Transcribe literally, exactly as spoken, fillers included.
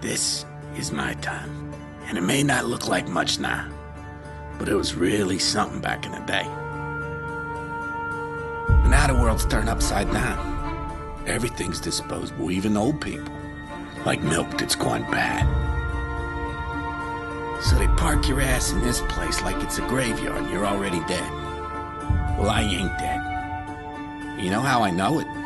This is my time. And it may not look like much now, but it was really something back in the day. But now the world's turned upside down. Everything's disposable, even old people. Like milk that's gone bad. So they park your ass in this place like it's a graveyard and you're already dead. Well, I ain't dead. You know how I know it?